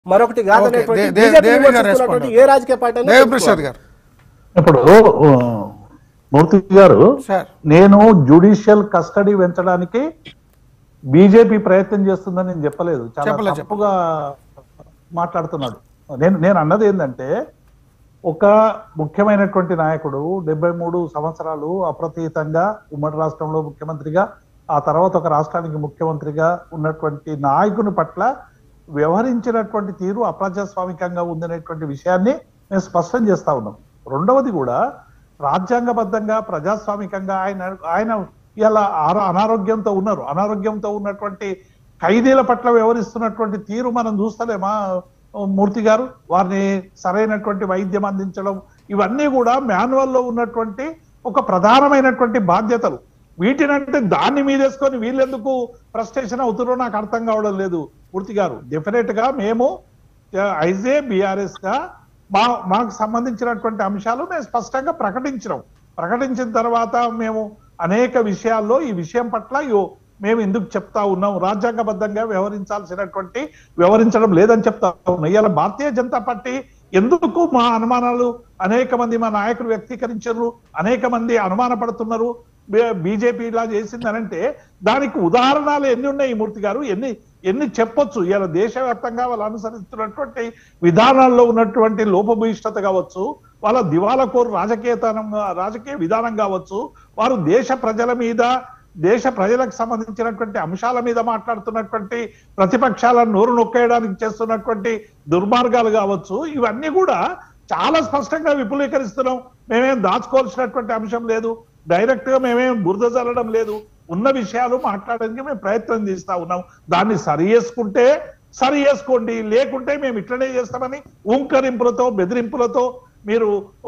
మరొకటి కాదనేటువంటి ఏ రాజకీయ పార్టీ దేవి ప్రసాద్ గారు ఇప్పుడు మూర్తి గారు, నేను జ్యుడిషియల్ కస్టడీ పెంచడానికి బీజేపీ ప్రయత్నం చేస్తుందని నేను చెప్పలేదు, చాలా తప్పుగా మాట్లాడుతున్నాడు. నేను అన్నది ఏంటంటే, ఒక ముఖ్యమైనటువంటి నాయకుడు 73 సంవత్సరాలు అప్రతీతంగా ఉమ్మడి రాష్ట్రంలో ముఖ్యమంత్రిగా, ఆ తర్వాత ఒక రాష్ట్రానికి ముఖ్యమంత్రిగా ఉన్నటువంటి నాయకుని పట్ల వ్యవహరించినటువంటి తీరు అప్రజాస్వామికంగా ఉందనేటువంటి విషయాన్ని మేము స్పష్టం చేస్తా ఉన్నాం. రెండవది కూడా రాజ్యాంగబద్ధంగా ప్రజాస్వామికంగా ఆయన ఇలా అనారోగ్యంతో ఉన్నారు. అనారోగ్యంతో ఉన్నటువంటి ఖైదీల పట్ల వ్యవహరిస్తున్నటువంటి తీరు మనం చూస్తలేమా మూర్తి గారు? వారిని సరైనటువంటి వైద్యం అందించడం, ఇవన్నీ కూడా మాన్యువల్లో ఉన్నటువంటి ఒక ప్రధానమైనటువంటి బాధ్యతలు. వీటినంటే దాన్ని మీదేసుకొని వీళ్ళెందుకు ఫ్రస్ట్రేషన్ అవుతున్నారో నాకు అర్థం కావడం లేదు మూర్తి గారు. డెఫినెట్ గా మేము ఐజే BRS గా మాకు సంబంధించినటువంటి అంశాలు మేము స్పష్టంగా ప్రకటించిన తర్వాత మేము అనేక విషయాల్లో ఈ విషయం పట్ల మేము ఎందుకు చెప్తా ఉన్నాం, రాజ్యాంగబద్ధంగా వ్యవహరించడం లేదని చెప్తా ఉన్నాం. ఇవాళ భారతీయ జనతా పార్టీ ఎందుకు మా అనుమానాలు అనేక మంది మా నాయకులు వ్యక్తీకరించారు, అనేక మంది అనుమానపడుతున్నారు బీజేపీ ఇలా చేసిందనంటే దానికి ఉదాహరణలు ఎన్ని ఉన్నాయి మూర్తి గారు? ఎన్ని చెప్పొచ్చు? ఇలా దేశవ్యాప్తంగా వాళ్ళు అనుసరిస్తున్నటువంటి విధానాల్లో ఉన్నటువంటి లోపభూయిష్టత కావచ్చు, వాళ్ళ దివాలకోరు రాజకీయ విధానం కావచ్చు, వారు దేశ ప్రజలకు సంబంధించినటువంటి అంశాల మీద మాట్లాడుతున్నటువంటి ప్రతిపక్షాలను నోరు నొక్కేయడానికి చేస్తున్నటువంటి దుర్మార్గాలు కావచ్చు, ఇవన్నీ కూడా చాలా స్పష్టంగా విపులీకరిస్తున్నాం. మేమేం దాచుకోవాల్సినటువంటి అంశం లేదు, డైరెక్ట్ గా మేమేం బురద చల్లడం లేదు, ఉన్న విషయాలు మాట్లాడడానికి మేము ప్రయత్నం చేస్తా ఉన్నాం. దాన్ని సరి చేసుకోండి, లేకుంటే మేము ఇట్లనే చేస్తామని ఊంకరింపులతో బెదిరింపులతో మీరు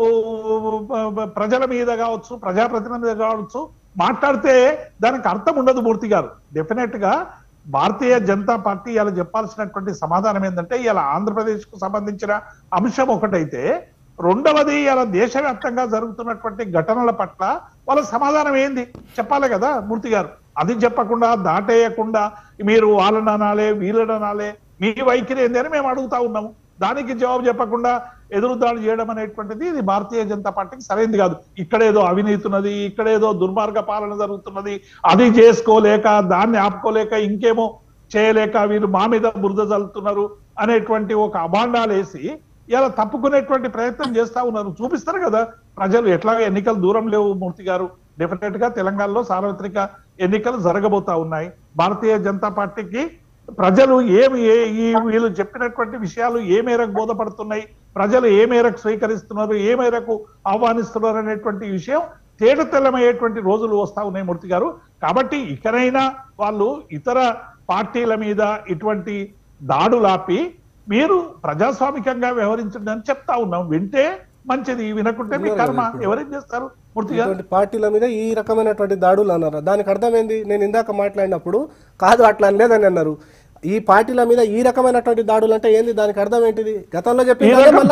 ప్రజల మీద కావచ్చు, ప్రజాప్రతినిధుల మీద కావచ్చు మాట్లాడితే దానికి అర్థం ఉండదు మూర్తి గారు. డెఫినెట్ గా భారతీయ జనతా పార్టీ ఇలా చెప్పాల్సినటువంటి సమాధానం ఏంటంటే, ఇలా ఆంధ్రప్రదేశ్ కు సంబంధించిన అంశం ఒకటైతే, రెండవది ఇలా దేశవ్యాప్తంగా జరుగుతున్నటువంటి ఘటనల పట్ల వాళ్ళ సమాధానం ఏంది చెప్పాలి కదా మూర్తి గారు. అది చెప్పకుండా దాటేయకుండా మీరు వాళ్ళని అనాలే వీళ్ళని అనాలే, మీ వైఖరి ఏంది అని మేము అడుగుతా ఉన్నాము. దానికి జవాబు చెప్పకుండా ఎదురుదాడి చేయడం అనేటువంటిది ఇది భారతీయ జనతా పార్టీకి సరైనది కాదు. ఇక్కడేదో అవినీతి ఉన్నది, ఇక్కడేదో దుర్మార్గ పాలన జరుగుతున్నది, అది చేసుకోలేక దాన్ని ఆపుకోలేక ఇంకేమో చేయలేక వీళ్ళు మా మీద బురద చల్లుతున్నారు అనేటువంటి ఒక అభాండాలు వేసి ఇలా తప్పుకునేటువంటి ప్రయత్నం చేస్తా ఉన్నారు. చూపిస్తారు కదా ప్రజలు. ఎట్లాగా ఎన్నికలు దూరం లేవు మూర్తి గారు. డెఫినెట్ గా తెలంగాణలో సార్వత్రిక ఎన్నికలు జరగబోతా ఉన్నాయి. భారతీయ జనతా పార్టీకి ప్రజలు వీళ్ళు చెప్పినటువంటి విషయాలు ఏ మేరకు బోధపడుతున్నాయి, ప్రజలు ఏ మేరకు స్వీకరిస్తున్నారు, ఏ మేరకు ఆహ్వానిస్తున్నారు అనేటువంటి విషయం తేటతెల్లమయ్యేటువంటి రోజులు వస్తా ఉన్నాయి మూర్తి గారు. కాబట్టి ఇకనైనా వాళ్ళు ఇతర పార్టీల మీద ఇటువంటి దాడులాపి మీరు ప్రజాస్వామికంగా వ్యవహరించండి అని చెప్తా ఉన్నాం. వింటే మంచిది, వినకుంటే మీ కర్మ. ఎవరేం చేస్తారు మూర్తి గారు? పార్టీల మీద ఈ రకమైనటువంటి దాడులు అన్నారు. దానికి అర్థమైంది. నేను ఇందాక మాట్లాడినప్పుడు కాదు అట్లా అనలేదని అన్నారు. ఈ పార్టీల మీద ఈ రకమైనటువంటి దాడులు అంటే ఏంది? దానికి అర్థం ఏంటిది? గతంలో చెప్పి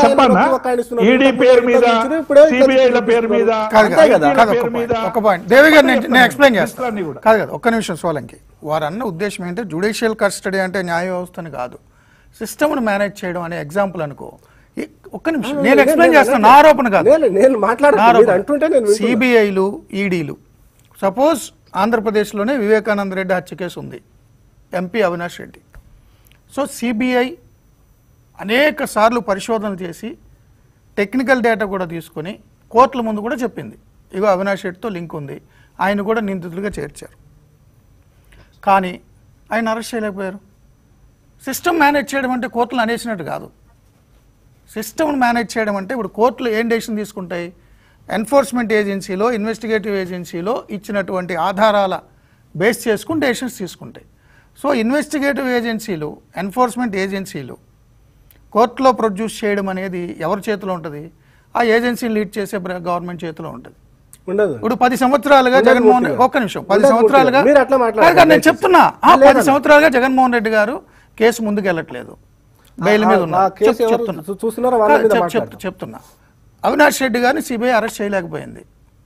ఒక్క నిమిషం సోలంకి. వారు అన్న ఉద్దేశం ఏంటంటే జ్యుడిషియల్ కస్టడీ అంటే న్యాయ వ్యవస్థని కాదు, సిస్టమ్ను మేనేజ్ చేయడం అనే ఎగ్జాంపుల్ అనుకో. ఒక్క నిమిషం నేను ఎక్స్ప్లెయిన్ చేస్తాను. నా ఆరోపణ కాదు, సిబిఐలు ఈడీలు. సపోజ్ ఆంధ్రప్రదేశ్లోనే వివేకానంద రెడ్డి హత్య కేసు ఉంది, MP Avinash Reddy. So CBI అనేక సార్లు పరిశోధన చేసి టెక్నికల్ డేటా కూడా తీసుకొని కోర్టుల ముందు కూడా చెప్పింది, ఇగో అవినాష్ రెడ్డితో లింక్ ఉంది, ఆయన కూడా నిందితులుగా చేర్చారు. కానీ ఆయన అరెస్ట్ చేయలేకపోయారు. సిస్టమ్ మేనేజ్ చేయడం అంటే కోర్టులు అనేసినట్టు కాదు. సిస్టమ్ను మేనేజ్ చేయడం అంటే ఇప్పుడు కోర్టులు ఏం డెసిషన్ తీసుకుంటాయి? ఎన్ఫోర్స్మెంట్ ఏజెన్సీలో, ఇన్వెస్టిగేటివ్ ఏజెన్సీలో ఇచ్చినటువంటి ఆధారాల బేస్ చేసుకుని డెసిషన్స్ తీసుకుంటాయి. సో ఇన్వెస్టిగేటివ్ ఏజెన్సీలు, ఎన్ఫోర్స్మెంట్ ఏజెన్సీలు కోర్టులో ప్రొడ్యూస్ చేయడం అనేది ఎవరి చేతిలో ఉంటుంది? ఆ ఏజెన్సీని లీడ్ చేసే గవర్నమెంట్ చేతిలో ఉంటుంది. ఇప్పుడు 10 సంవత్సరాలుగా జగన్మోహన్ రెడ్డి, ఒక్క నిమిషం, 10 సంవత్సరాలుగా నేను చెప్తున్నా, 10 సంవత్సరాలుగా జగన్మోహన్ రెడ్డి గారు కేసు ముందుకు వెళ్ళట్లేదు, బెయిల్ మీద ఉన్నారు. చెప్తున్నా, అవినాష్ రెడ్డి గారిని సిబిఐ అరెస్ట్ చేయలేకపోయింది.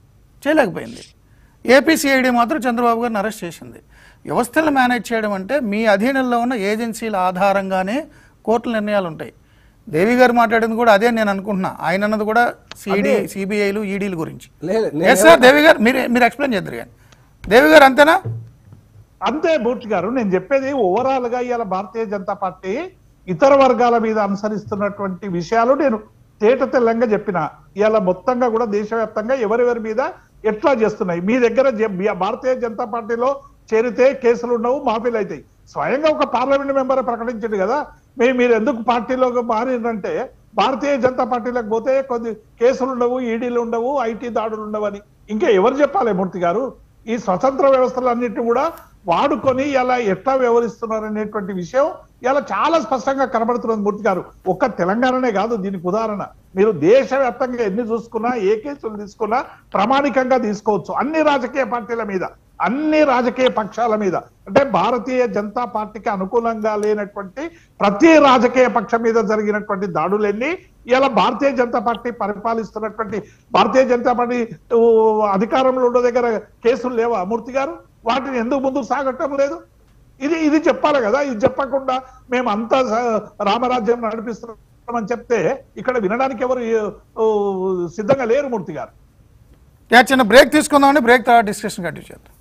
ఏపీసీఐడి మాత్రం చంద్రబాబు గారిని అరెస్ట్ చేసింది. వ్యవస్థలను మేనేజ్ చేయడం అంటే మీ అధీనంలో ఉన్న ఏజెన్సీల ఆధారంగానే కోర్టుల నిర్ణయాలు ఉంటాయి. దేవి గారు మాట్లాడింది కూడా అదే నేను అనుకుంటున్నా. ఆయన అన్నది కూడా సిబిఐలు ఈడీల గురించి. ఎస్ సార్, దేవి గారు మీరు ఎక్స్ప్లెయిన్ చేద్దరు కానీ. దేవి గారు అంతేనా? అంతే మూర్తి గారు, నేను చెప్పేది ఓవరాల్ గా ఇవాళ భారతీయ జనతా పార్టీ ఇతర వర్గాల మీద అనుసరిస్తున్నటువంటి విషయాలు నేను తేట తెల్లంగా చెప్పిన. ఇవాళ మొత్తంగా కూడా దేశవ్యాప్తంగా ఎవరెవరి మీద ఎట్లా చేస్తున్నాయి. మీ దగ్గర భారతీయ జనతా పార్టీలో చేరితే కేసులు ఉండవు, మాఫీలు అవుతాయి. స్వయంగా ఒక పార్లమెంట్ మెంబర్ ప్రకటించింది కదా, మీరు ఎందుకు పార్టీలోకి మారిందంటే భారతీయ జనతా పార్టీలోకి పోతే కొద్ది కేసులు ఉండవు, ఈడీలు ఉండవు, ఐటీ దాడులు ఉండవు అని. ఇంకా ఎవరు చెప్పాలి మూర్తి గారు? ఈ స్వతంత్ర వ్యవస్థలన్నింటినీ కూడా వాడుకొని ఇలా ఎట్లా వ్యవహరిస్తున్నారు అనేటువంటి విషయం ఇలా చాలా స్పష్టంగా కనబడుతున్నది మూర్తి గారు. ఒక్క తెలంగాణనే కాదు దీనికి ఉదాహరణ. మీరు దేశవ్యాప్తంగా ఎన్ని చూసుకున్నా, ఏ కేసులు తీసుకున్నా ప్రామాణికంగా తీసుకోవచ్చు. అన్ని రాజకీయ పార్టీల మీద, అన్ని రాజకీయ పక్షాల మీద, అంటే భారతీయ జనతా పార్టీకి అనుకూలంగా లేనటువంటి ప్రతి రాజకీయ పక్షం మీద జరిగినటువంటి దాడులన్నీ ఇలా భారతీయ జనతా పార్టీ పరిపాలిస్తున్నటువంటి భారతీయ జనతా పార్టీ అధికారంలో ఉన్న దగ్గర కేసులు లేవా మూర్తి గారు? వాటిని ఎందుకు ముందుకు సాగటం లేదు? ఇది చెప్పాలి కదా. ఇది చెప్పకుండా మేము అంతా రామరాజ్యం నడిపిస్తున్నామని చెప్తే ఇక్కడ వినడానికి ఎవరు సిద్ధంగా లేరు మూర్తి గారు. చిన్న బ్రేక్ తీసుకుందామని, బ్రేక్ తర్వాత డిస్కషన్ కంటిన్యూ చేద్దాం.